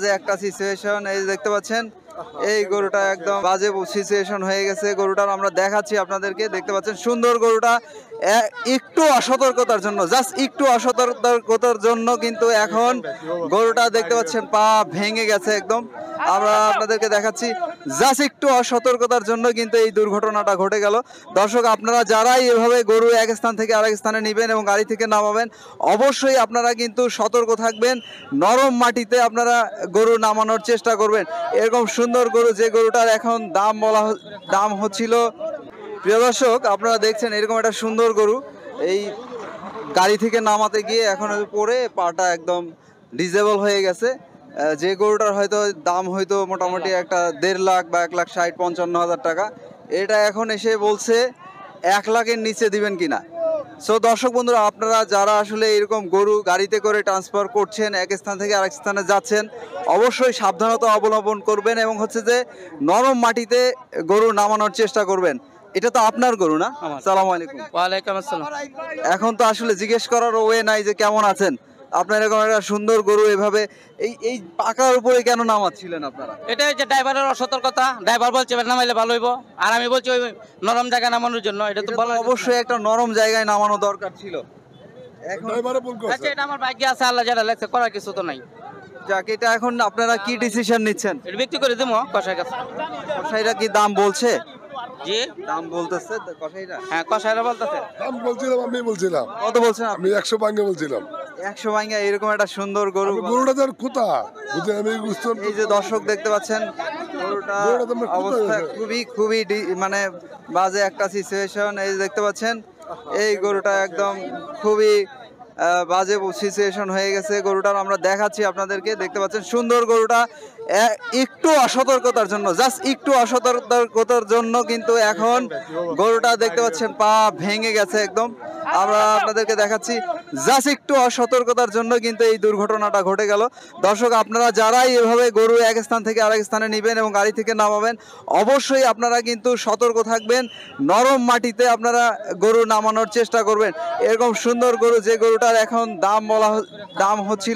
বাজে একটা সিচুয়েশন। এই দেখতে পাচ্ছেন এই গরুটা একদম বাজে সিচুয়েশন হয়ে গেছে। গরুটার আমরা দেখাচ্ছি আপনাদেরকে, দেখতে পাচ্ছেন সুন্দর গরুটা। একটু অসতর্কতার জন্য, জাস্ট একটু অসতর্কতার জন্য কিন্তু এখন গরুটা দেখতে পাচ্ছেন পা ভেঙে গেছে একদম। আমরা আপনাদেরকে দেখাচ্ছি, জাস্ট একটু অসতর্কতার জন্য কিন্তু এই দুর্ঘটনাটা ঘটে গেল। দর্শক, আপনারা যারাই এভাবে গরু এক স্থান থেকে আরেক স্থানে নেবেন এবং গাড়ি থেকে নামাবেন, অবশ্যই আপনারা কিন্তু সতর্ক থাকবেন। নরম মাটিতে আপনারা গরু নামানোর চেষ্টা করবেন। এরকম সুন্দর গরু, যে গরুটার এখন দাম হচ্ছিল, প্রিয় দর্শক আপনারা দেখছেন এরকম একটা সুন্দর গরু এই গাড়ি থেকে নামাতে গিয়ে এখন পরে পাটা একদম ডিজেবল হয়ে গেছে। যে গরুটার হয়তো দাম হয়তো মোটামুটি একটা 1.5 লাখ বা 1,60,55,000 টাকা, এটা এখন এসে বলছে 1 লাখের নিচে দিবেন কিনা। সো দর্শক বন্ধুরা, আপনারা যারা আসলে এরকম গরু গাড়িতে করে ট্রান্সফার করছেন, এক স্থান থেকে আরেক স্থানে যাচ্ছেন, অবশ্যই সাবধানতা অবলম্বন করবেন এবং হচ্ছে যে নরম মাটিতে গরু নামানোর চেষ্টা করবেন। এটা তো আপনার গরু না? আসসালামু আলাইকুম। ওয়ালাইকুম আসসালাম। এখন তো আসলে জিজ্ঞেস করার ওয়ে নাই যে কেমন আছেন। আপনার এরকম একটা সুন্দর গরু এভাবে এই পাকার উপরে কেন নামাচ্ছিলেন আপনারা? এটা যে ড্রাইভারের অসতর্কতা, ড্রাইভার বলছে এবার নামাইলে ভালো হইব, আর আমি বলছি ওই নরম জায়গায় নামানোর জন্য। এটা তো বলা অবশ্যই একটা নরম জায়গায় নামানো দরকার ছিল। এখন আচ্ছা, এটা আমার ভাগ্যে আছে, আল্লাহ যারা লেখছে, করার কিছু তো নাই। যাক, এটা এখন আপনারা কি ডিসিশন নিচ্ছেন? এটা বিক্রি করে দেবো কষাই কাছে। কসাইরা কি দাম বলছে? জি, দাম বলতেছে কসাইরা? হ্যাঁ, কষাইরা বলতেছে। আমি বলছিলাম কত বলছেন আপনি? আমি 100 ভাঙ্গে বলছিলাম। 100 ভাঙা এরকম একটা সুন্দর গরু। গরুটা তোর কোথা বুঝলেন? আমি বুঝতে এই যে দর্শক দেখতে পাচ্ছেন গরুটা গরুটা তো আমার অবস্থা কোথায়? খুবই মানে বাজে একটা সিচুয়েশন। এই যে দেখতে পাচ্ছেন এই গরুটা একদম খুবই বাজে সিচুয়েশন হয়ে গেছে। গরুটার আমরা দেখাচ্ছি আপনাদেরকে, দেখতে পাচ্ছেন সুন্দর গরুটা। একটু অসতর্কতার জন্য, জাস্ট একটু অসতর্কতার জন্য কিন্তু এখন গরুটা দেখতে পাচ্ছেন পা ভেঙে গেছে একদম। আমরা আপনাদেরকে দেখাচ্ছি, জাস্ট একটু অসতর্কতার জন্য কিন্তু এই দুর্ঘটনাটা ঘটে গেল। দর্শক, আপনারা যারাই এভাবে গরু এক স্থান থেকে আরেক স্থানে নেবেন এবং গাড়ি থেকে নামাবেন, অবশ্যই আপনারা কিন্তু সতর্ক থাকবেন। নরম মাটিতে আপনারা গরু নামানোর চেষ্টা করবেন। এরকম সুন্দর গরু, যে গরুটার এখন দাম হচ্ছিল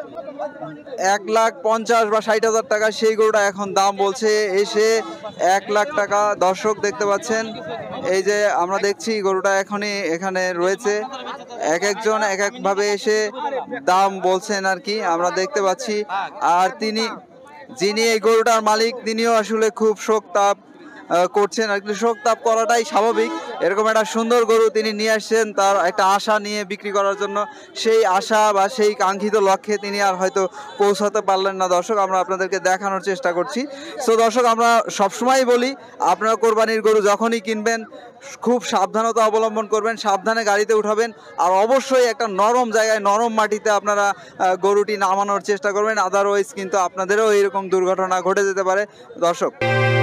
1,50,000 বা 60,000 টাকা, সেই গরুটা এখন দাম বলছে এসে 1 লাখ টাকা। দর্শক দেখতে পাচ্ছেন, এই যে আমরা দেখছি গরুটা এখনই এখানে রয়েছে, এক একজন এক একভাবে এসে দাম বলছেন আর কি আমরা দেখতে পাচ্ছি। আর যিনি এই গরুটার মালিক, তিনিও আসলে খুব শোক তাপ করছেন আর কি। শোক তাপ করাটাই স্বাভাবিক। এরকম একটা সুন্দর গরু তিনি নিয়ে আসছেন তার একটা আশা নিয়ে বিক্রি করার জন্য, সেই আশা বা সেই কাঙ্ক্ষিত লক্ষ্যে তিনি আর হয়তো পৌঁছাতে পারলেন না। দর্শক, আমরা আপনাদেরকে দেখানোর চেষ্টা করছি। সো দর্শক, আমরা সবসময় বলি, আপনারা কোরবানির গরু যখনই কিনবেন খুব সাবধানতা অবলম্বন করবেন, সাবধানে গাড়িতে উঠাবেন, আর অবশ্যই একটা নরম জায়গায় নরম মাটিতে আপনারা গরুটি নামানোর চেষ্টা করবেন। আদারওয়াইজ কিন্তু আপনাদেরও এরকম দুর্ঘটনা ঘটে যেতে পারে। দর্শক।